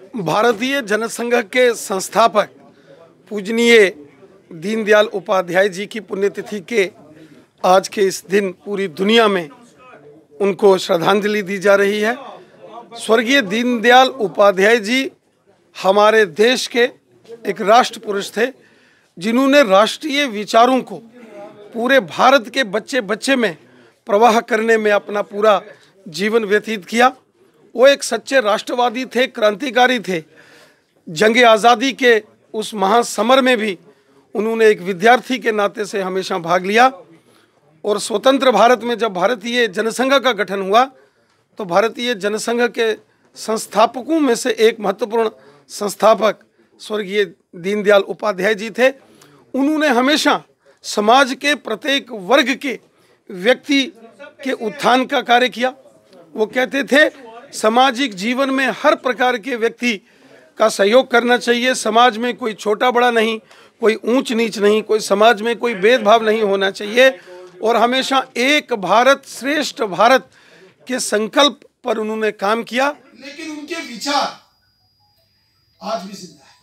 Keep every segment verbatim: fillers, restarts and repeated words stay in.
भारतीय जनसंघ के संस्थापक पूजनीय दीनदयाल उपाध्याय जी की पुण्यतिथि के आज के इस दिन पूरी दुनिया में उनको श्रद्धांजलि दी जा रही है। स्वर्गीय दीनदयाल उपाध्याय जी हमारे देश के एक राष्ट्र पुरुष थे, जिन्होंने राष्ट्रीय विचारों को पूरे भारत के बच्चे बच्चे में प्रवाह करने में अपना पूरा जीवन व्यतीत किया। वो एक सच्चे राष्ट्रवादी थे, क्रांतिकारी थे। जंग आज़ादी के उस महासमर में भी उन्होंने एक विद्यार्थी के नाते से हमेशा भाग लिया और स्वतंत्र भारत में जब भारतीय जनसंघ का गठन हुआ तो भारतीय जनसंघ के संस्थापकों में से एक महत्वपूर्ण संस्थापक स्वर्गीय दीनदयाल उपाध्याय जी थे। उन्होंने हमेशा समाज के प्रत्येक वर्ग के व्यक्ति के उत्थान का कार्य किया। वो कहते थे सामाजिक जीवन में हर प्रकार के व्यक्ति का सहयोग करना चाहिए। समाज में कोई छोटा बड़ा नहीं, कोई ऊंच नीच नहीं, कोई समाज में कोई भेदभाव नहीं होना चाहिए। और हमेशा एक भारत श्रेष्ठ भारत के संकल्प पर उन्होंने काम किया। लेकिन उनके विचार आज भी जिंदा है।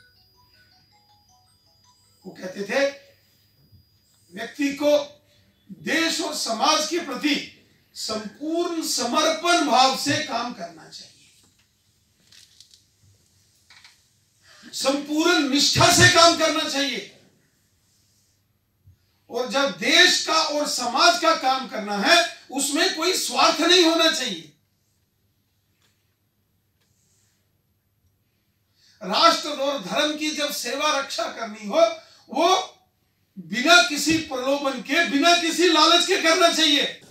वो कहते थे व्यक्ति को देश और समाज के प्रति संपूर्ण समर्पण भाव से काम करना चाहिए, संपूर्ण निष्ठा से काम करना चाहिए। और जब देश का और समाज का काम करना है उसमें कोई स्वार्थ नहीं होना चाहिए। राष्ट्र और धर्म की जब सेवा रक्षा करनी हो वो बिना किसी प्रलोभन के, बिना किसी लालच के करना चाहिए।